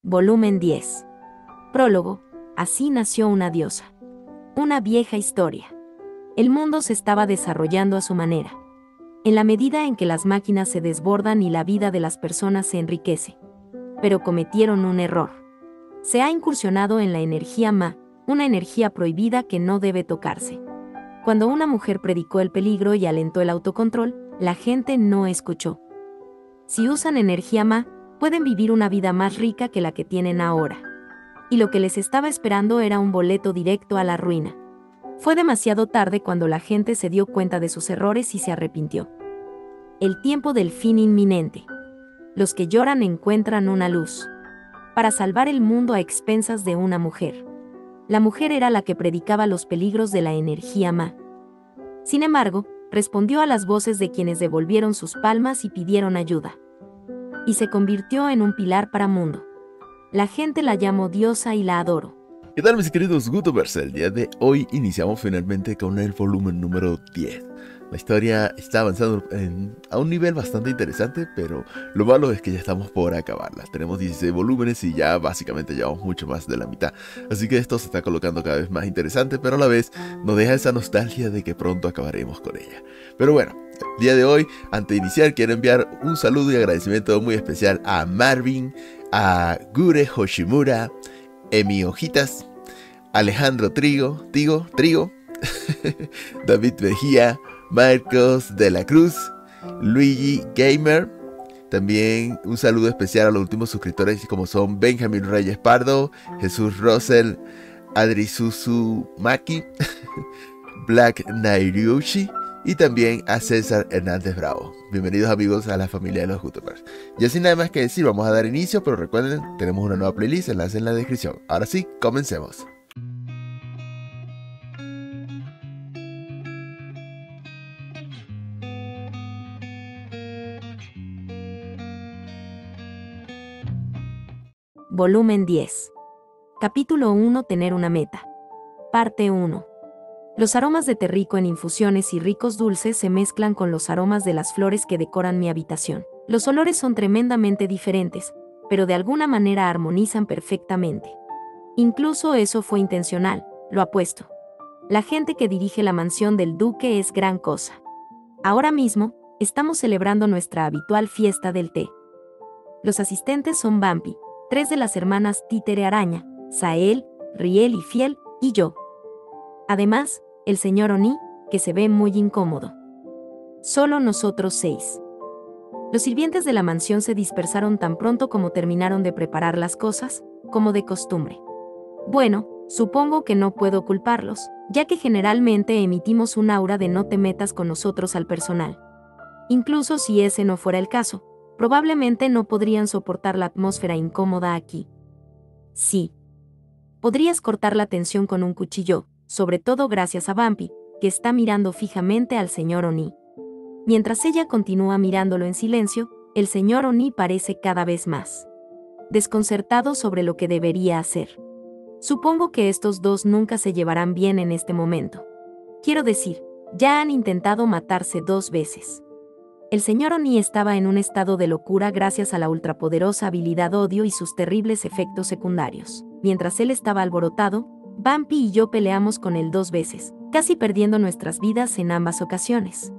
Volumen 10. Prólogo. Así nació una diosa. Una vieja historia. El mundo se estaba desarrollando a su manera. En la medida en que las máquinas se desbordan y la vida de las personas se enriquece. Pero cometieron un error. Se ha incursionado en la energía Ma, una energía prohibida que no debe tocarse. Cuando una mujer predicó el peligro y alentó el autocontrol, la gente no escuchó. Si usan energía Ma, pueden vivir una vida más rica que la que tienen ahora. Y lo que les estaba esperando era un boleto directo a la ruina. Fue demasiado tarde cuando la gente se dio cuenta de sus errores y se arrepintió. El tiempo del fin inminente. Los que lloran encuentran una luz. Para salvar el mundo a expensas de una mujer. La mujer era la que predicaba los peligros de la energía Ma. Sin embargo, respondió a las voces de quienes devolvieron sus palmas y pidieron ayuda. Y se convirtió en un pilar para mundo. La gente la llamó diosa y la adoro. ¿Qué tal, mis queridos Gootubers? El día de hoy iniciamos finalmente con el volumen número 10. La historia está avanzando a un nivel bastante interesante, pero lo malo es que ya estamos por acabarla. Tenemos 16 volúmenes y ya básicamente llevamos mucho más de la mitad. Así que esto se está colocando cada vez más interesante, pero a la vez nos deja esa nostalgia de que pronto acabaremos con ella. Pero bueno, el día de hoy, antes de iniciar, quiero enviar un saludo y agradecimiento muy especial a Marvin, a Gure Hoshimura, Emi Hojitas, Alejandro Trigo, David Mejía, Marcos de la Cruz, Luigi Gamer. También un saludo especial a los últimos suscriptores como son Benjamín Reyes Pardo, Jesús Rosell, Adri Susumaki, Black Nairyushi y también a César Hernández Bravo. Bienvenidos, amigos, a la familia de los Gootubers. Y sin nada más que decir, vamos a dar inicio, pero recuerden, tenemos una nueva playlist, enlace en la descripción. Ahora sí, comencemos. Volumen 10. Capítulo 1. Tener una meta. Parte 1. Los aromas de té rico en infusiones y ricos dulces se mezclan con los aromas de las flores que decoran mi habitación. Los olores son tremendamente diferentes, pero de alguna manera armonizan perfectamente. Incluso eso fue intencional, lo apuesto. La gente que dirige la mansión del duque es gran cosa. Ahora mismo, estamos celebrando nuestra habitual fiesta del té. Los asistentes son Bumpy, 3 de las hermanas Títere Araña, Sael, Riel y Fiel, y yo. Además, el señor Oni, que se ve muy incómodo. Solo nosotros 6. Los sirvientes de la mansión se dispersaron tan pronto como terminaron de preparar las cosas, como de costumbre. Bueno, supongo que no puedo culparlos, ya que generalmente emitimos un aura de no te metas con nosotros al personal. Incluso si ese no fuera el caso, probablemente no podrían soportar la atmósfera incómoda aquí. Sí. Podrías cortar la tensión con un cuchillo, sobre todo gracias a Bumpy, que está mirando fijamente al señor Oni. Mientras ella continúa mirándolo en silencio, el señor Oni parece cada vez más desconcertado sobre lo que debería hacer. Supongo que estos dos nunca se llevarán bien en este momento. Quiero decir, ya han intentado matarse 2 veces. El señor Oni estaba en un estado de locura gracias a la ultrapoderosa habilidad odio y sus terribles efectos secundarios. Mientras él estaba alborotado, Bumpy y yo peleamos con él 2 veces, casi perdiendo nuestras vidas en ambas ocasiones.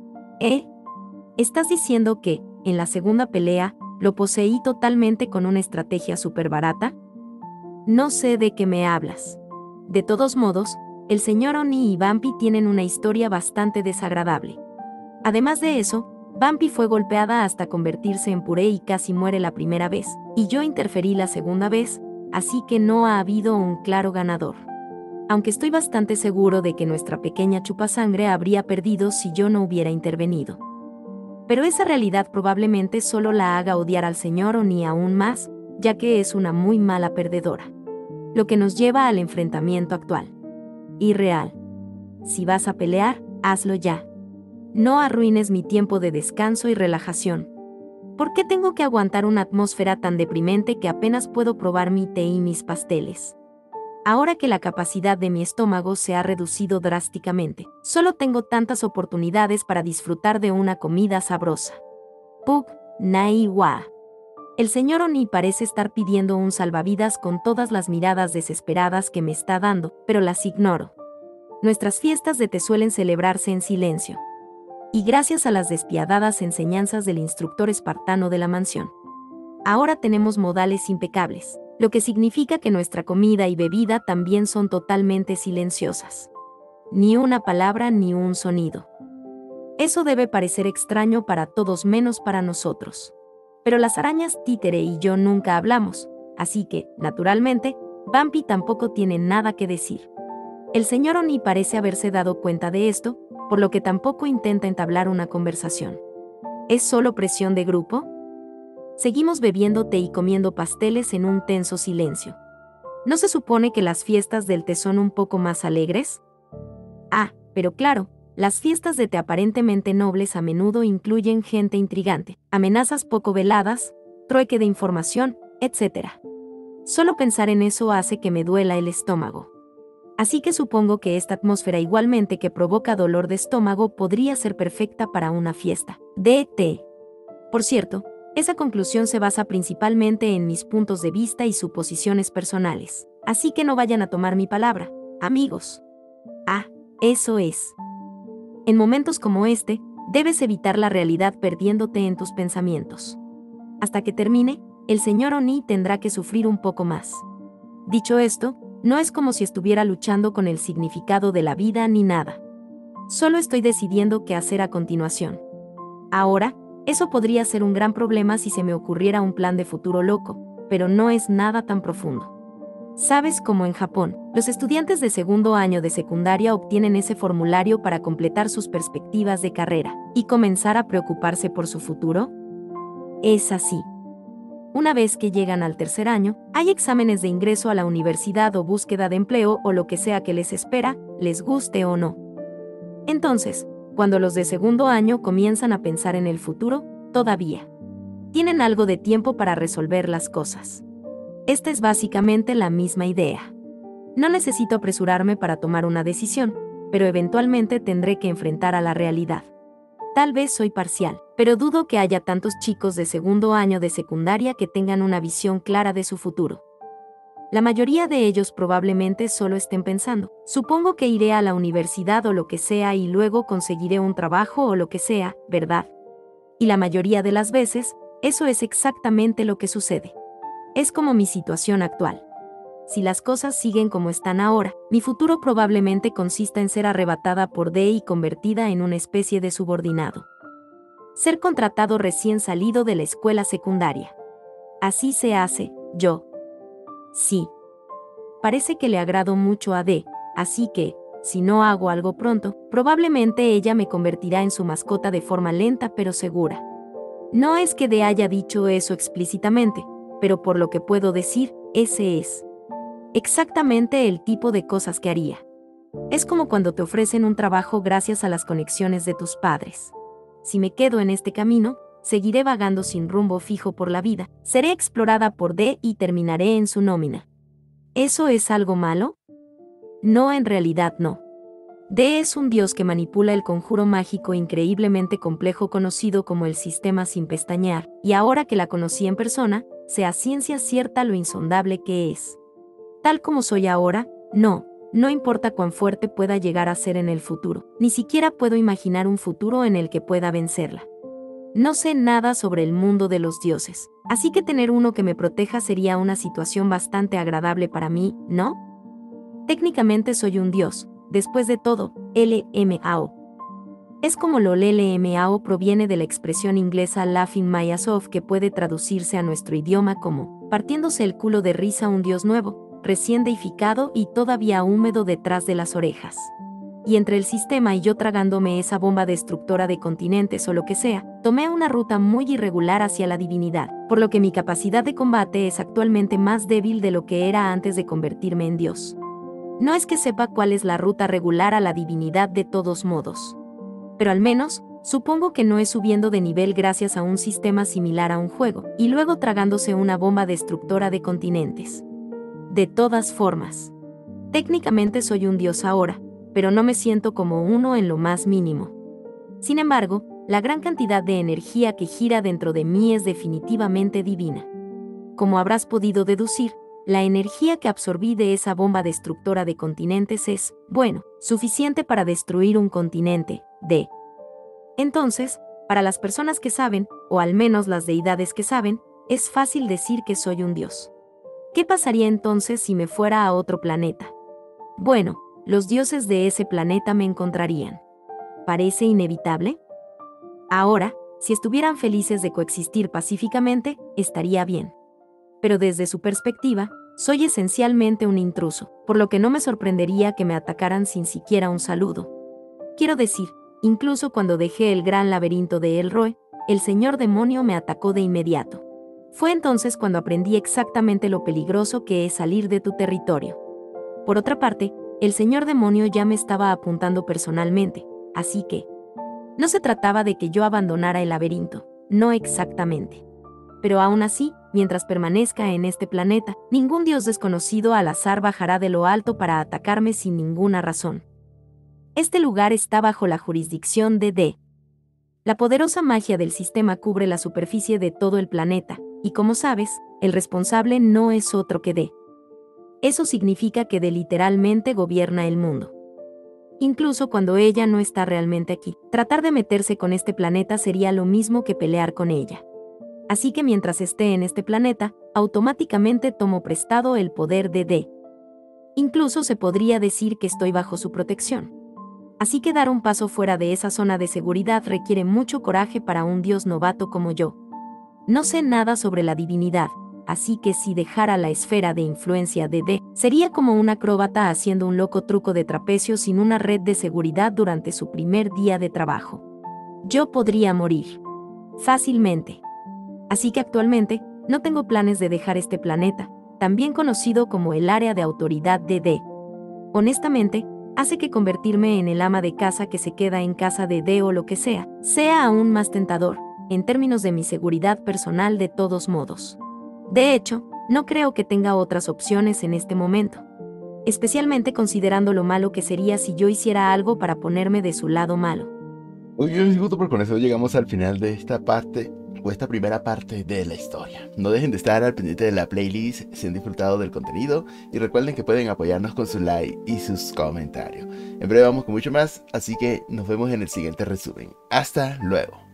¿Estás diciendo que, en la segunda pelea, lo poseí totalmente con una estrategia súper barata? No sé de qué me hablas. De todos modos, el señor Oni y Bumpy tienen una historia bastante desagradable. Además de eso, Bumpy fue golpeada hasta convertirse en puré y casi muere la primera vez, y yo interferí la segunda vez, así que no ha habido un claro ganador. Aunque estoy bastante seguro de que nuestra pequeña chupasangre habría perdido si yo no hubiera intervenido. Pero esa realidad probablemente solo la haga odiar al señor Oni aún más, ya que es una muy mala perdedora. Lo que nos lleva al enfrentamiento actual. Irreal. Si vas a pelear, hazlo ya. No arruines mi tiempo de descanso y relajación. ¿Por qué tengo que aguantar una atmósfera tan deprimente que apenas puedo probar mi té y mis pasteles? Ahora que la capacidad de mi estómago se ha reducido drásticamente, solo tengo tantas oportunidades para disfrutar de una comida sabrosa. Pug, Nai Wa. El señor Oni parece estar pidiendo un salvavidas con todas las miradas desesperadas que me está dando, pero las ignoro. Nuestras fiestas de té suelen celebrarse en silencio. Y gracias a las despiadadas enseñanzas del instructor espartano de la mansión. Ahora tenemos modales impecables, lo que significa que nuestra comida y bebida también son totalmente silenciosas. Ni una palabra ni un sonido. Eso debe parecer extraño para todos menos para nosotros. Pero las arañas títere y yo nunca hablamos, así que, naturalmente, Bumpy tampoco tiene nada que decir. El señor Oni parece haberse dado cuenta de esto, por lo que tampoco intenta entablar una conversación. ¿Es solo presión de grupo? Seguimos bebiendo té y comiendo pasteles en un tenso silencio. ¿No se supone que las fiestas del té son un poco más alegres? Ah, pero claro, las fiestas de té aparentemente nobles a menudo incluyen gente intrigante, amenazas poco veladas, trueque de información, etc. Solo pensar en eso hace que me duela el estómago. Así que supongo que esta atmósfera igualmente que provoca dolor de estómago podría ser perfecta para una fiesta de té. Por cierto, esa conclusión se basa principalmente en mis puntos de vista y suposiciones personales. Así que no vayan a tomar mi palabra, amigos. Ah, eso es. En momentos como este, debes evitar la realidad perdiéndote en tus pensamientos. Hasta que termine, el señor Oni tendrá que sufrir un poco más. Dicho esto, no es como si estuviera luchando con el significado de la vida ni nada. Solo estoy decidiendo qué hacer a continuación. Ahora, eso podría ser un gran problema si se me ocurriera un plan de futuro loco, pero no es nada tan profundo. Sabes, como en Japón, los estudiantes de segundo año de secundaria obtienen ese formulario para completar sus perspectivas de carrera y comenzar a preocuparse por su futuro. Es así. Una vez que llegan al tercer año, hay exámenes de ingreso a la universidad o búsqueda de empleo o lo que sea que les espera, les guste o no. Entonces, cuando los de segundo año comienzan a pensar en el futuro, todavía tienen algo de tiempo para resolver las cosas. Esta es básicamente la misma idea. No necesito apresurarme para tomar una decisión, pero eventualmente tendré que enfrentar a la realidad. Tal vez soy parcial, pero dudo que haya tantos chicos de segundo año de secundaria que tengan una visión clara de su futuro. La mayoría de ellos probablemente solo estén pensando, supongo que iré a la universidad o lo que sea y luego conseguiré un trabajo o lo que sea, ¿verdad? Y la mayoría de las veces, eso es exactamente lo que sucede. Es como mi situación actual. Si las cosas siguen como están ahora, mi futuro probablemente consista en ser arrebatada por D y convertida en una especie de subordinado. Ser contratado recién salido de la escuela secundaria. Así se hace, yo. Sí. Parece que le agrado mucho a D, así que, si no hago algo pronto, probablemente ella me convertirá en su mascota de forma lenta pero segura. No es que D haya dicho eso explícitamente, pero por lo que puedo decir, ese es exactamente el tipo de cosas que haría. Es como cuando te ofrecen un trabajo gracias a las conexiones de tus padres. Si me quedo en este camino, seguiré vagando sin rumbo fijo por la vida, seré explorada por D y terminaré en su nómina. ¿Eso es algo malo? No, en realidad no. D es un dios que manipula el conjuro mágico increíblemente complejo conocido como el sistema sin pestañear, y ahora que la conocí en persona, sé a ciencia cierta lo insondable que es. Tal como soy ahora, no importa cuán fuerte pueda llegar a ser en el futuro, ni siquiera puedo imaginar un futuro en el que pueda vencerla. No sé nada sobre el mundo de los dioses, así que tener uno que me proteja sería una situación bastante agradable para mí, ¿no? Técnicamente soy un dios, después de todo, LMAO. Es como lo LMAO proviene de la expresión inglesa laughing my ass off que puede traducirse a nuestro idioma como partiéndose el culo de risa un dios nuevo, recién deificado y todavía húmedo detrás de las orejas. Y entre el sistema y yo tragándome esa bomba destructora de continentes o lo que sea, tomé una ruta muy irregular hacia la divinidad, por lo que mi capacidad de combate es actualmente más débil de lo que era antes de convertirme en Dios. No es que sepa cuál es la ruta regular a la divinidad de todos modos. Pero al menos, supongo que no es subiendo de nivel gracias a un sistema similar a un juego, y luego tragándose una bomba destructora de continentes. De todas formas, técnicamente soy un dios ahora, pero no me siento como uno en lo más mínimo. Sin embargo, la gran cantidad de energía que gira dentro de mí es definitivamente divina. Como habrás podido deducir, la energía que absorbí de esa bomba destructora de continentes es, bueno, suficiente para destruir un continente, D. Entonces, para las personas que saben, o al menos las deidades que saben, es fácil decir que soy un dios. ¿Qué pasaría entonces si me fuera a otro planeta? Bueno, los dioses de ese planeta me encontrarían. ¿Parece inevitable? Ahora, si estuvieran felices de coexistir pacíficamente, estaría bien. Pero desde su perspectiva, soy esencialmente un intruso, por lo que no me sorprendería que me atacaran sin siquiera un saludo. Quiero decir, incluso cuando dejé el gran laberinto de Elroy, el señor demonio me atacó de inmediato. Fue entonces cuando aprendí exactamente lo peligroso que es salir de tu territorio. Por otra parte, el señor demonio ya me estaba apuntando personalmente, así que no se trataba de que yo abandonara el laberinto, no exactamente. Pero aún así, mientras permanezca en este planeta, ningún dios desconocido al azar bajará de lo alto para atacarme sin ninguna razón. Este lugar está bajo la jurisdicción de D. La poderosa magia del sistema cubre la superficie de todo el planeta, y como sabes, el responsable no es otro que D. Eso significa que D literalmente gobierna el mundo. Incluso cuando ella no está realmente aquí, tratar de meterse con este planeta sería lo mismo que pelear con ella. Así que mientras esté en este planeta, automáticamente tomo prestado el poder de D. Incluso se podría decir que estoy bajo su protección. Así que dar un paso fuera de esa zona de seguridad requiere mucho coraje para un dios novato como yo. No sé nada sobre la divinidad, así que si dejara la esfera de influencia de D, sería como un acróbata haciendo un loco truco de trapecio sin una red de seguridad durante su primer día de trabajo. Yo podría morir fácilmente. Así que actualmente, no tengo planes de dejar este planeta, también conocido como el área de autoridad de D. Honestamente, hace que convertirme en el ama de casa que se queda en casa de D o lo que sea aún más tentador, en términos de mi seguridad personal de todos modos. De hecho, no creo que tenga otras opciones en este momento, especialmente considerando lo malo que sería si yo hiciera algo para ponerme de su lado malo. Muy bien, Guto, con eso llegamos al final de esta parte, o esta primera parte de la historia. No dejen de estar al pendiente de la playlist si han disfrutado del contenido, y recuerden que pueden apoyarnos con su like y sus comentarios. En breve vamos con mucho más, así que nos vemos en el siguiente resumen. Hasta luego.